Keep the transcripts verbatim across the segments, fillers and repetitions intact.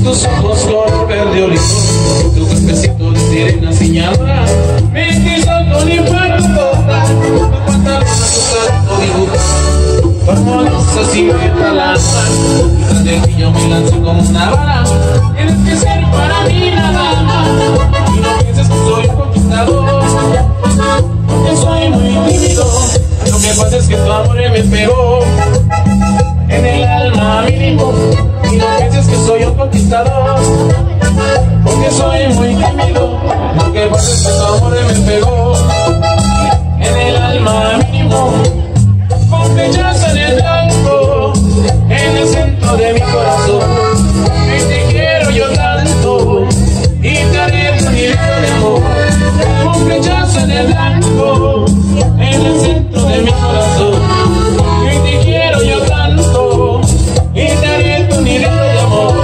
tus ojos color verde olivo, tu cuerpecito de sirena ciñadora, me quiso con infarto total, tu pantalón tu salto dibujo, tu armoniosa silueta lanza, tras del niño me lanzo como una bala, tienes que ser para mí nada más, y no pienses que soy un conquistador, porque soy muy tímido, lo que pasa es que tu amor me pegó en el alma mínimo, y no pienses que soy un conquistador, porque soy muy tímido, lo que pasa es que tu amor me pegó en el alma mínimo, con flechazo en el blanco, en el centro de mi corazón, y te quiero yo tanto, y te haré un hilero de amor, con flechazo en el blanco, en el centro de mi corazón, y te quiero yo tanto, y te haré un hilero de amor.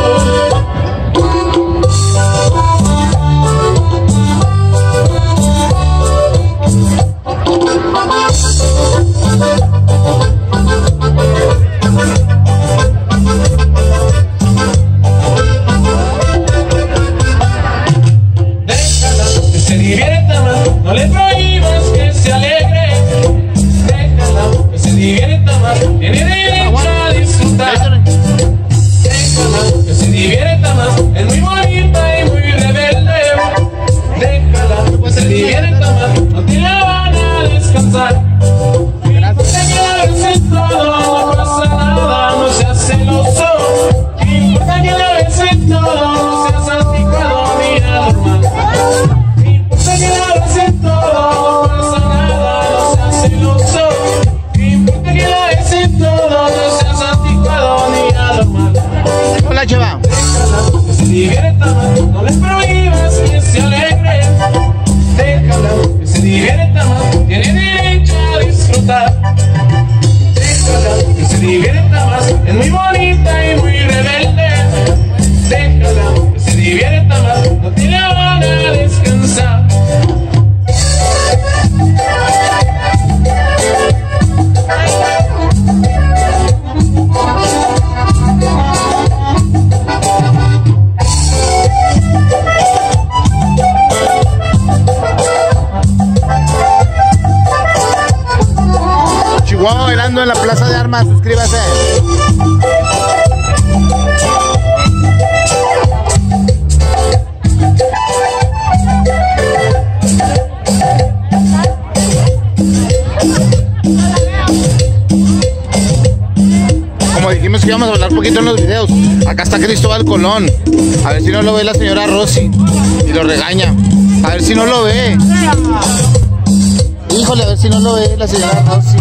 Déjala que se divierta más, no le prohíbas que se alegre. Déjala que se divierta más, tiene derecho a disfrutar. Déjala que se divierta más, es muy bonita y muy rebelde. Déjala que se divierta más, no te la van a descansar. Importa que la ves en todo, no pasa nada, no seas celoso. Importa que la ves en todo, no seas anticuado ni anormal. Importa que la ves en todo, no pasa nada, no seas celoso. Importa que la ves en todo, no seas anticuado ni anormal. Hola, chava. Déjala que se divierta más, no les prohíbas que se alegre. Déjala que se divierta más, tiene derecho a disfrutar. Déjala que se divierta más, es muy bonita y muy rebelde. Déjala que se divierta más, no te la van a descansar. Chihuahua bailando en la Plaza de Armas, suscríbase. Como dijimos que íbamos a hablar poquito en los videos, acá está Cristóbal Colón. A ver si no lo ve la señora Rosy y lo regaña. A ver si no lo ve. Híjole, a ver si no lo ve la señora Rosy.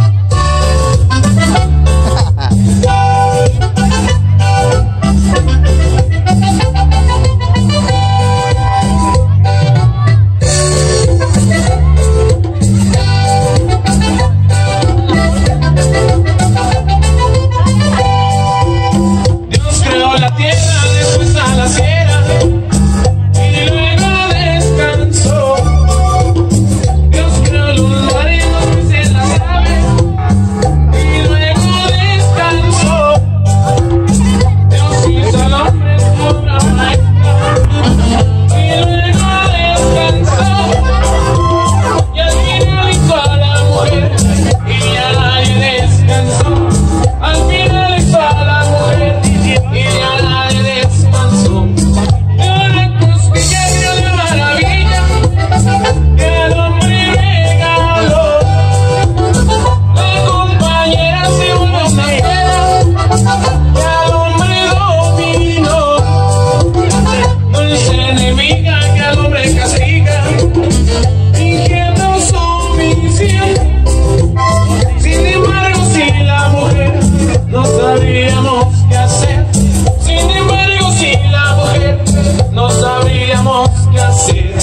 Dios creó la tierra, después a la sierra, y luego descansó. Dios creó los mares, los peces, las aves, y luego descansó. Dios hizo al hombre su obra maestra, y luego descansó. Y al final hizo a la mujer, y ya nadie descansó. Al final hizo a la mujer, y ya nadie descansó. De una costilla dio de maravilla que el hombre regaló. La compañera se volvió una fiera que al hombre dominó. Dulce enemiga que al hombre castiga, fingiendo sumisión. Sin embargo, si la mujer no sabríamos qué hacer. Sin embargo, si la mujer no sabríamos qué hacer.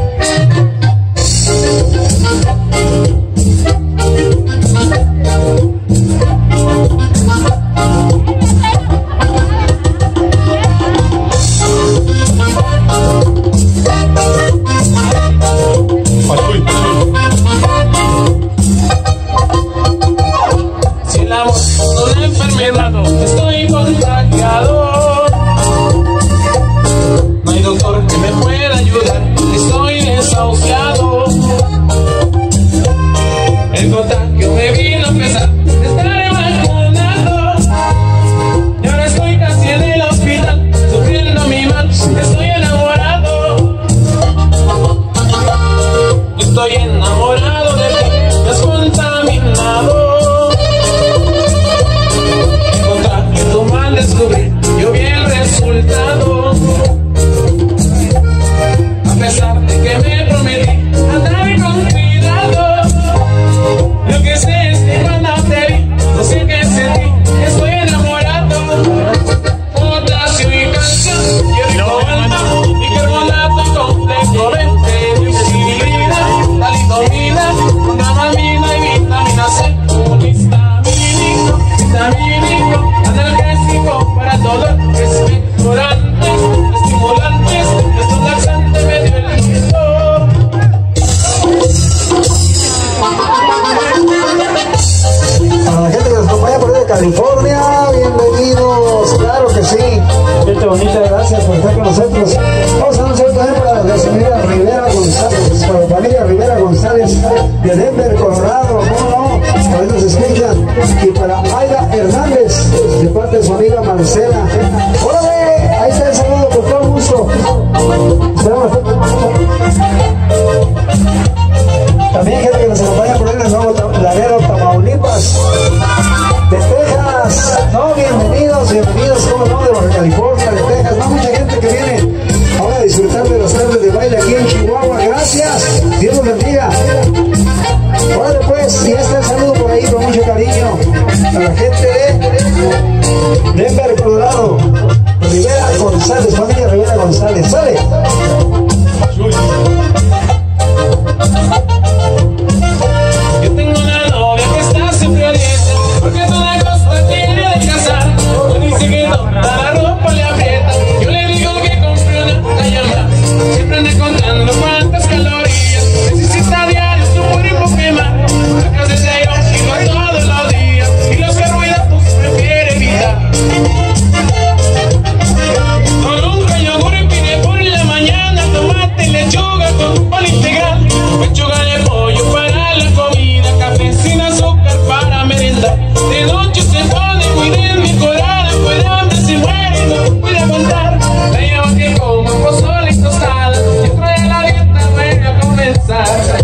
Si el amor es una enfermedad, no estoy contagiado. que me vino a pesar de estar vacunado. Y ahora estoy casi en el hospital, sufriendo mi mal, estoy enamorado. Estoy enamorado de ti, me has contaminado. Encontraste tu mal descubrir, yo vi el resultado. A pesar de que me prometí andar con cuidado, lo que sé es que cuando te vi, no sé qué sentí, estoy enamorado. Otra si mi canción, y el comando, bicarbonato complejo, veinte de utilidad, talidomida, con dramamina y vitamina C, con histamínico, vitamínico, analgésico para el dolor, expectorantes, estimulantes, estos laxantes me dio el dolor. A la gente que nos acompaña por ahí de California, bienvenidos, claro que sí. Gente bonita, gracias por estar con nosotros. Vamos a anunciar también para la señora Rivera González, para la familia Rivera González de Denver, Colorado, ¿cómo no? Para ellos escuchan. Y para Mayra Hernández, de parte de su amiga Marcela. ¡Órale! Ahí está el saludo, con todo gusto. También gente que nos acompaña por ahí en el Nuevo Laredo, Tamaulipas, de Texas. No, bienvenidos, bienvenidos, como no, de Baja California, de Texas. No, mucha gente que viene ahora a disfrutar de las tardes de baile aquí en Chihuahua. Gracias, Dios los bendiga. Órale pues, y este saludo por ahí con mucho cariño a la gente de Denver, Colorado. Rivera González, familia Rivera González. ¡Sale! Yo tengo una novia que está siempre a dieta, porque toda cosa tiene de casar. Me dice que no, la ropa le aprieta. Yo le digo que compre una talla más. Siempre anda contando cuántas calorías necesita diario su cuerpo quemar. La casa de yo iba todos los días, y los carbohidratos prefiere evitar. Con un yogur pide por la mañana, tomate, lechuga con pan integral, pechuga de pollo para la comida, café sin azúcar para merendar. De noche se pone muy desmejorada, pues de hambre se muere y no puede aguantar. La lleva que coma pozole y tostada, dentro de la dieta vuelve a comenzar.